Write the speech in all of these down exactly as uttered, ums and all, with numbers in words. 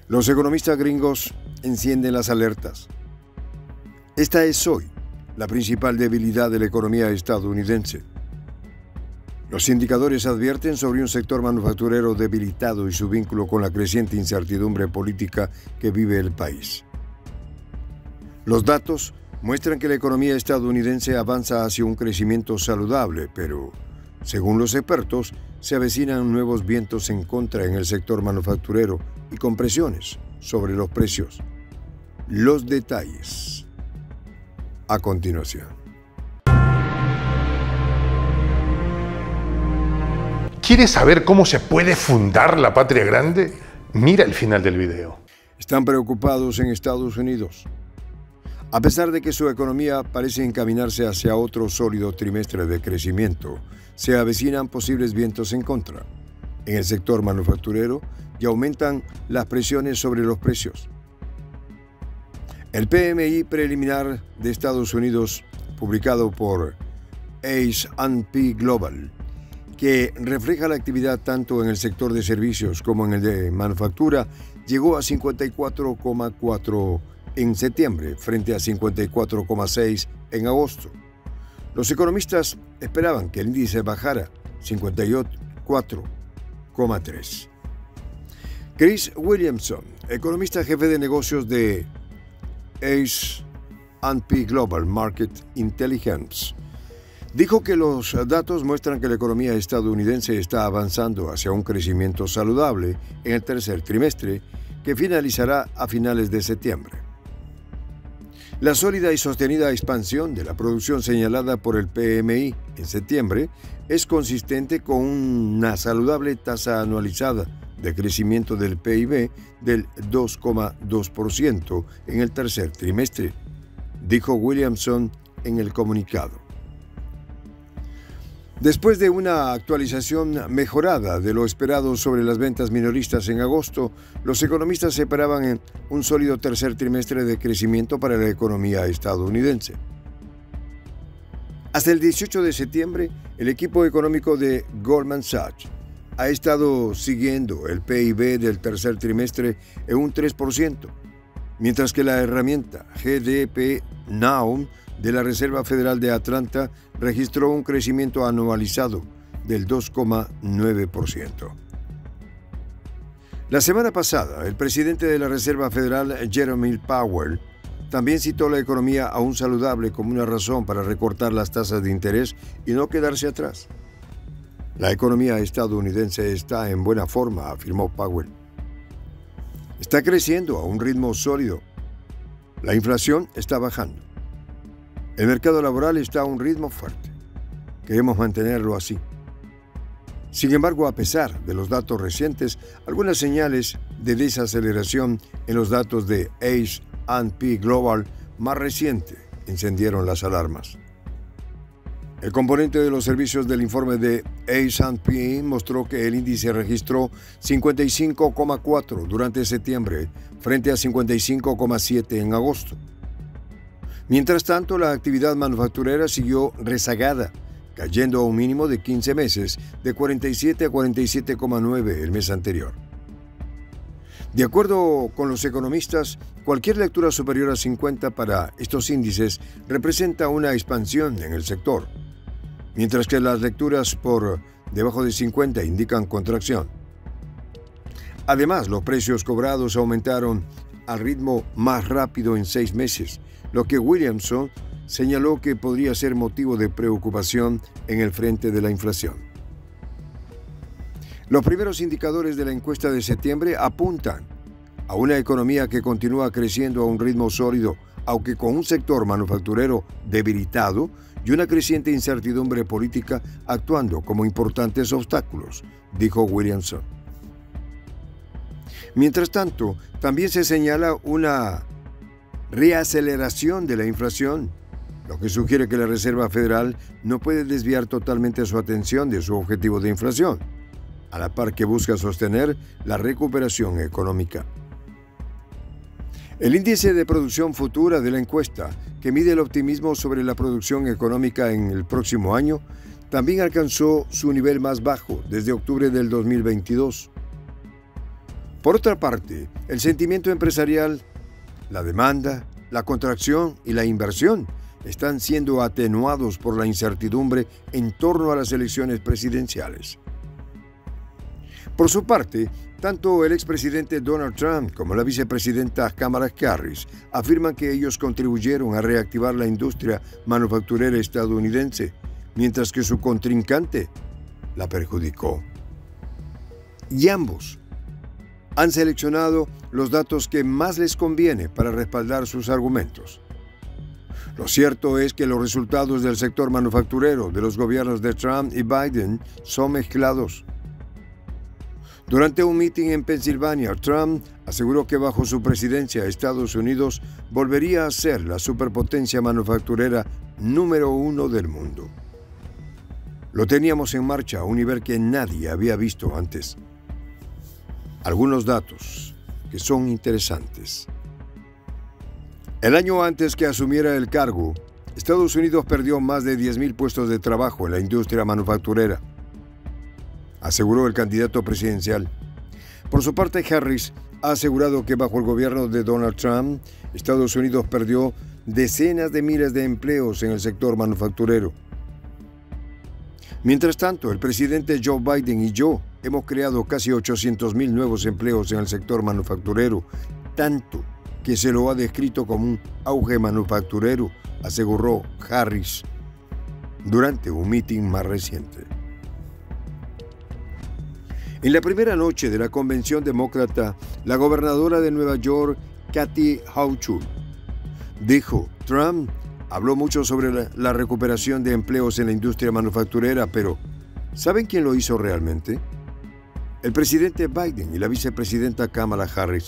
Los economistas gringos encienden las alertas. Esta es hoy la principal debilidad de la economía estadounidense. Los indicadores advierten sobre un sector manufacturero debilitado y su vínculo con la creciente incertidumbre política que vive el país. Los datos muestran que la economía estadounidense avanza hacia un crecimiento saludable, pero, según los expertos, se avecinan nuevos vientos en contra en el sector manufacturero y con presiones sobre los precios. Los detalles a continuación. ¿Quieres saber cómo se puede fundar la patria grande? Mira el final del video. Están preocupados en Estados Unidos. A pesar de que su economía parece encaminarse hacia otro sólido trimestre de crecimiento, se avecinan posibles vientos en contra en el sector manufacturero y aumentan las presiones sobre los precios. El P M I preliminar de Estados Unidos, publicado por S and P Global, que refleja la actividad tanto en el sector de servicios como en el de manufactura, llegó a cincuenta y cuatro coma cuatro en septiembre, frente a cincuenta y cuatro coma seis en agosto. Los economistas esperaban que el índice bajara cincuenta y cuatro coma tres. Chris Williamson, economista jefe de negocios de S and P Global Market Intelligence, dijo que los datos muestran que la economía estadounidense está avanzando hacia un crecimiento saludable en el tercer trimestre, que finalizará a finales de septiembre. La sólida y sostenida expansión de la producción señalada por el P M I en septiembre es consistente con una saludable tasa anualizada de crecimiento del P I B del dos coma dos por ciento en el tercer trimestre, dijo Williamson en el comunicado. Después de una actualización mejorada de lo esperado sobre las ventas minoristas en agosto, los economistas esperaban un sólido tercer trimestre de crecimiento para la economía estadounidense. Hasta el dieciocho de septiembre, el equipo económico de Goldman Sachs ha estado siguiendo el P I B del tercer trimestre en un tres por ciento, mientras que la herramienta G D P Now de la Reserva Federal de Atlanta registró un crecimiento anualizado del dos coma nueve por ciento. La semana pasada, el presidente de la Reserva Federal, Jerome Powell, también citó la economía aún saludable como una razón para recortar las tasas de interés y no quedarse atrás. La economía estadounidense está en buena forma, afirmó Powell. Está creciendo a un ritmo sólido. La inflación está bajando. El mercado laboral está a un ritmo fuerte. Queremos mantenerlo así. Sin embargo, a pesar de los datos recientes, algunas señales de desaceleración en los datos de S and P Global más reciente encendieron las alarmas. El componente de los servicios del informe de S and P mostró que el índice registró cincuenta y cinco coma cuatro durante septiembre, frente a cincuenta y cinco coma siete en agosto. Mientras tanto, la actividad manufacturera siguió rezagada, cayendo a un mínimo de quince meses, de cuarenta y siete a cuarenta y siete coma nueve el mes anterior. De acuerdo con los economistas, cualquier lectura superior a cincuenta para estos índices representa una expansión en el sector, mientras que las lecturas por debajo de cincuenta indican contracción. Además, los precios cobrados aumentaron al ritmo más rápido en seis meses, lo que Williamson señaló que podría ser motivo de preocupación en el frente de la inflación. Los primeros indicadores de la encuesta de septiembre apuntan a una economía que continúa creciendo a un ritmo sólido, aunque con un sector manufacturero debilitado y una creciente incertidumbre política actuando como importantes obstáculos, dijo Williamson. Mientras tanto, también se señala una reaceleración de la inflación, lo que sugiere que la Reserva Federal no puede desviar totalmente su atención de su objetivo de inflación, a la par que busca sostener la recuperación económica. El índice de producción futura de la encuesta, que mide el optimismo sobre la producción económica en el próximo año, también alcanzó su nivel más bajo desde octubre del dos mil veintidós. Por otra parte, el sentimiento empresarial, la demanda, la contracción y la inversión están siendo atenuados por la incertidumbre en torno a las elecciones presidenciales. Por su parte, tanto el expresidente Donald Trump como la vicepresidenta Kamala Harris afirman que ellos contribuyeron a reactivar la industria manufacturera estadounidense, mientras que su contrincante la perjudicó. Y ambos han seleccionado los datos que más les conviene para respaldar sus argumentos. Lo cierto es que los resultados del sector manufacturero de los gobiernos de Trump y Biden son mezclados. Durante un mitin en Pensilvania, Trump aseguró que bajo su presidencia Estados Unidos volvería a ser la superpotencia manufacturera número uno del mundo. Lo teníamos en marcha a un nivel que nadie había visto antes. Algunos datos que son interesantes. El año antes que asumiera el cargo, Estados Unidos perdió más de diez mil puestos de trabajo en la industria manufacturera, aseguró el candidato presidencial. Por su parte, Harris ha asegurado que bajo el gobierno de Donald Trump, Estados Unidos perdió decenas de miles de empleos en el sector manufacturero. Mientras tanto, el presidente Joe Biden y yo hemos creado casi ochocientos mil nuevos empleos en el sector manufacturero, tanto que se lo ha descrito como un auge manufacturero, aseguró Harris durante un mitin más reciente. En la primera noche de la convención demócrata, la gobernadora de Nueva York, Kathy Hochul, dijo: Trump habló mucho sobre la, la recuperación de empleos en la industria manufacturera, pero ¿saben quién lo hizo realmente? El presidente Biden y la vicepresidenta Kamala Harris.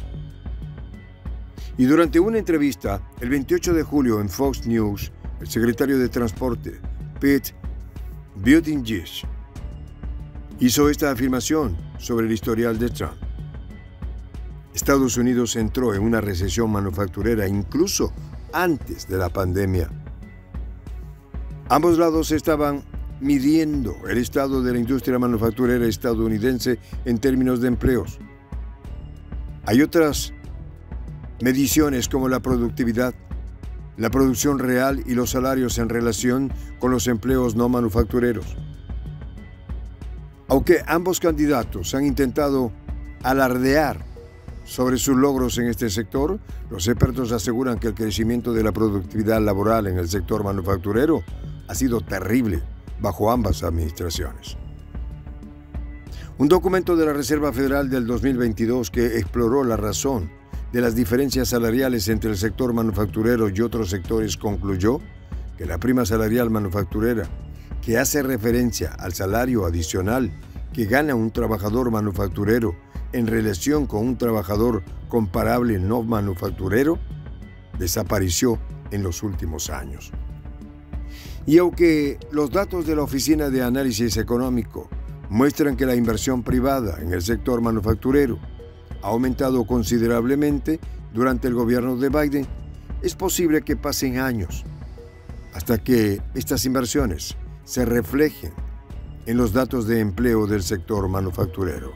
Y durante una entrevista, el veintiocho de julio en Fox News, el secretario de Transporte, Pete Buttigieg, hizo esta afirmación sobre el historial de Trump. Estados Unidos entró en una recesión manufacturera incluso antes de la pandemia. Ambos lados estaban midiendo el estado de la industria manufacturera estadounidense en términos de empleos. Hay otras mediciones como la productividad, la producción real y los salarios en relación con los empleos no manufactureros. Aunque ambos candidatos han intentado alardear sobre sus logros en este sector, los expertos aseguran que el crecimiento de la productividad laboral en el sector manufacturero ha sido terrible bajo ambas administraciones. Un documento de la Reserva Federal del dos mil veintidós que exploró la razón de las diferencias salariales entre el sector manufacturero y otros sectores concluyó que la prima salarial manufacturera, que hace referencia al salario adicional que gana un trabajador manufacturero en relación con un trabajador comparable no manufacturero, desapareció en los últimos años. Y aunque los datos de la Oficina de Análisis Económico muestran que la inversión privada en el sector manufacturero ha aumentado considerablemente durante el gobierno de Biden, es posible que pasen años hasta que estas inversiones se reflejen en los datos de empleo del sector manufacturero.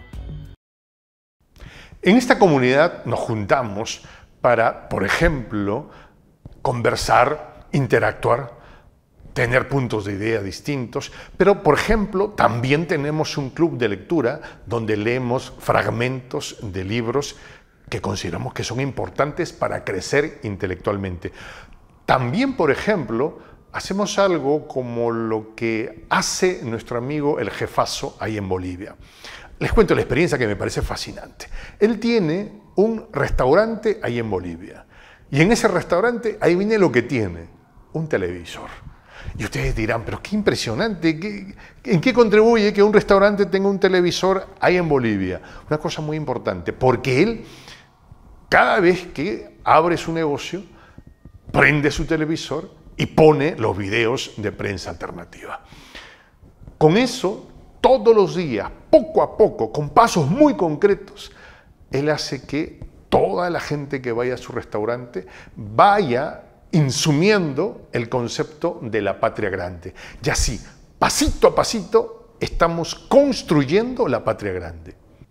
En esta comunidad nos juntamos para, por ejemplo, conversar, interactuar, tener puntos de idea distintos, pero, por ejemplo, también tenemos un club de lectura donde leemos fragmentos de libros que consideramos que son importantes para crecer intelectualmente. También, por ejemplo, hacemos algo como lo que hace nuestro amigo el jefazo ahí en Bolivia. Les cuento la experiencia que me parece fascinante. Él tiene un restaurante ahí en Bolivia. Y en ese restaurante, ahí viene lo que tiene, un televisor. Y ustedes dirán, pero qué impresionante, ¿qué, ¿en qué contribuye que un restaurante tenga un televisor ahí en Bolivia? Una cosa muy importante, porque él, cada vez que abre su negocio, prende su televisor y pone los videos de prensa alternativa. Con eso, todos los días, poco a poco, con pasos muy concretos, él hace que toda la gente que vaya a su restaurante vaya insumiendo el concepto de la patria grande. Y así, pasito a pasito, estamos construyendo la patria grande.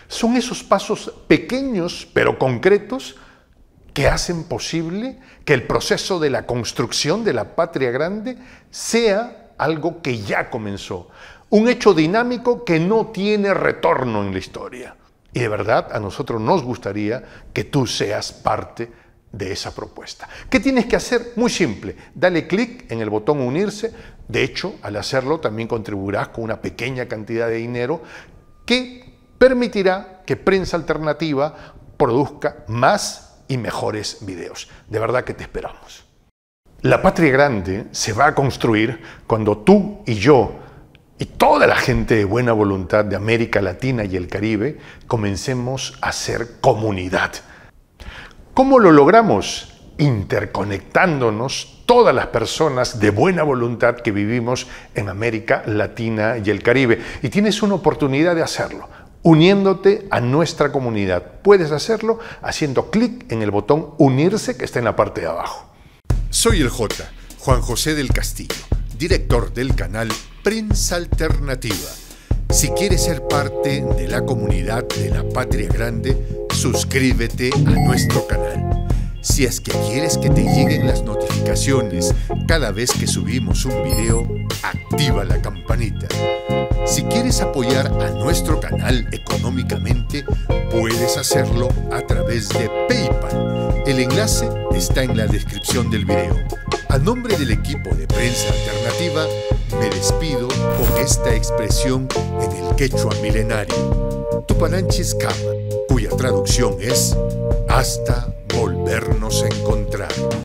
Son esos pasos pequeños pero concretos que hacen posible que el proceso de la construcción de la patria grande sea algo que ya comenzó, un hecho dinámico que no tiene retorno en la historia. Y de verdad a nosotros nos gustaría que tú seas parte de esa propuesta. ¿Qué tienes que hacer? Muy simple, dale clic en el botón unirse. De hecho, al hacerlo también contribuirás con una pequeña cantidad de dinero que permitirá que Prensa Alternativa produzca más y mejores videos. De verdad que te esperamos. La patria grande se va a construir cuando tú y yo y toda la gente de buena voluntad de América Latina y el Caribe comencemos a ser comunidad. ¿Cómo lo logramos? Interconectándonos todas las personas de buena voluntad que vivimos en América Latina y el Caribe. Y tienes una oportunidad de hacerlo, uniéndote a nuestra comunidad. Puedes hacerlo haciendo clic en el botón unirse que está en la parte de abajo. Soy el J, Juan José del Castillo, director del canal Prensa Alternativa. Si quieres ser parte de la comunidad de la Patria Grande, suscríbete a nuestro canal. Si es que quieres que te lleguen las notificaciones cada vez que subimos un video, activa la campanita. Si quieres apoyar a nuestro canal económicamente, puedes hacerlo a través de PayPal. El enlace está en la descripción del video. A nombre del equipo de Prensa Alternativa, me despido con esta expresión en el quechua milenario, Tupananchis Kama, cuya traducción es hasta volvernos a encontrar.